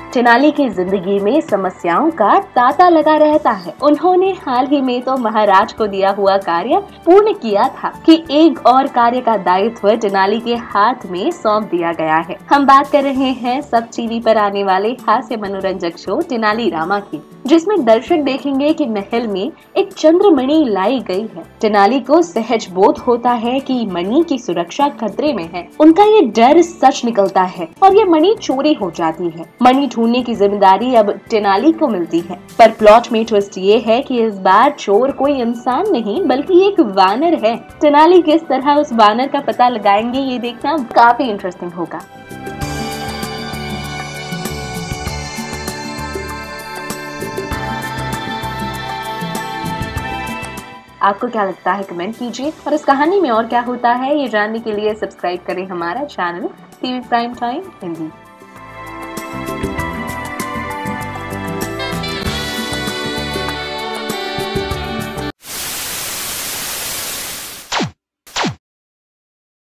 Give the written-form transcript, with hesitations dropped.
तेनाली की जिंदगी में समस्याओं का तांता लगा रहता है। उन्होंने हाल ही में तो महाराज को दिया हुआ कार्य पूर्ण किया था कि एक और कार्य का दायित्व तेनाली के हाथ में सौंप दिया गया है। हम बात कर रहे हैं सब टीवी पर आने वाले हास्य मनोरंजक शो तेनाली रामा की, जिसमें दर्शक देखेंगे कि महल में एक चंद्रमणि लाई गई है। तेनाली को सहज बोध होता है कि मणि की सुरक्षा खतरे में है। उनका ये डर सच निकलता है और ये मणि चोरी हो जाती है। मणि ढूंढने की जिम्मेदारी अब तेनाली को मिलती है, पर प्लॉट में ट्विस्ट ये है कि इस बार चोर कोई इंसान नहीं बल्कि एक वानर है। तेनाली किस तरह उस वानर का पता लगाएंगे, ये देखना काफी इंटरेस्टिंग होगा। आपको क्या लगता है कमेंट कीजिए, और इस कहानी में और क्या होता है ये जानने के लिए सब्सक्राइब करें हमारा channel TV prime time Hindi.